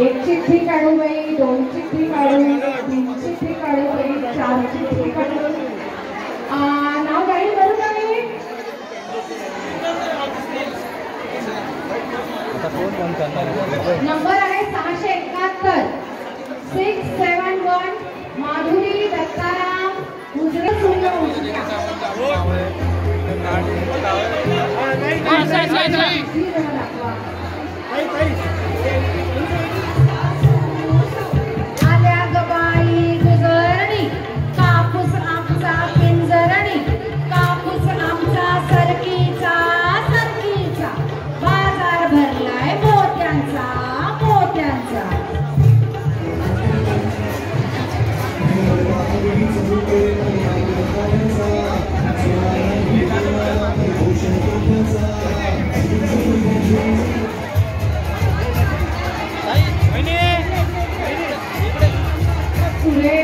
एक चिठ्ठी काढू बाई, दोन चिठ्ठी काढू, तीन चिठ्ठी काढू बाई, चार चिठ्ठी काढू. नाव जाहीर करू का मी? नंबर आहे 671 671 माधुरी दत्ताराम गुजरात. आल्या गबाई गुजरणी, कापूस आमचा पिंजरणी, कापूस आमचा सरकीचा सरकीचा, बाजार भरलाय मोत्यांचा मोत्यांचा. पुढे